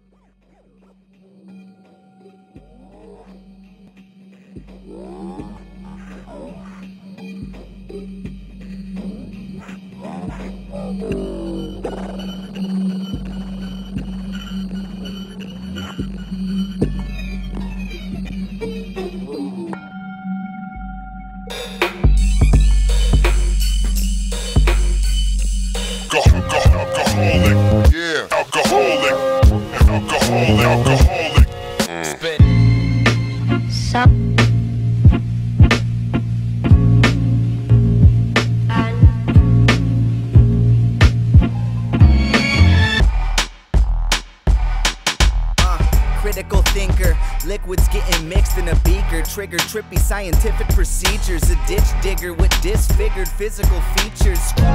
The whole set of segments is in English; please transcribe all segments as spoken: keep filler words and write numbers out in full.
Alcoholic, yeah, alcoholic, alcoholic, alcoholic. Spit. Suff. Critical thinker, liquids getting mixed in a beaker. Trigger trippy scientific procedures. A ditch digger with disfigured physical features.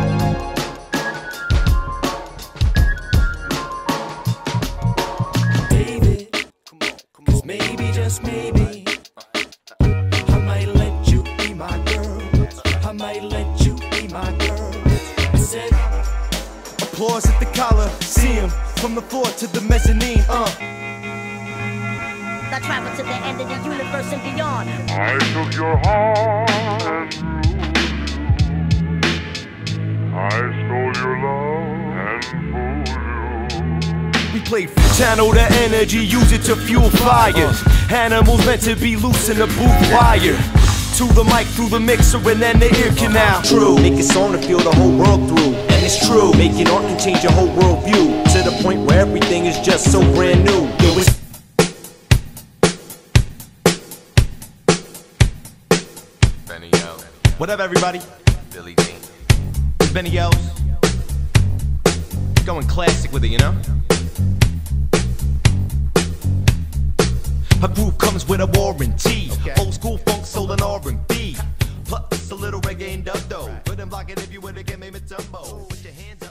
David, cause maybe, just maybe, I might let you be my girl. I might let you be my girl. I said, applause at the collar, see him from the floor to the mezzanine, uh. I travel to the end of the universe and beyond. I took your heart and ruled you. I stole your love and fooled you. We play channel the energy, use it to fuel fires. Animals meant to be loose in the booth wire. To the mic, through the mixer, and then the ear canal. True, make a song to feel the whole world through. And it's true, making art can change your whole world view. To the point where everything is just so brand new. Yo, it's Bennie. What up, everybody? Billy Dean. It's Bennie. Going classic with it, you know? A groove comes with a warranty. Okay. Old school funk, soul, and R and B. Plus a little reggae and dub, though. Put them block it if you would again, name it Dumbo. Put your hands up.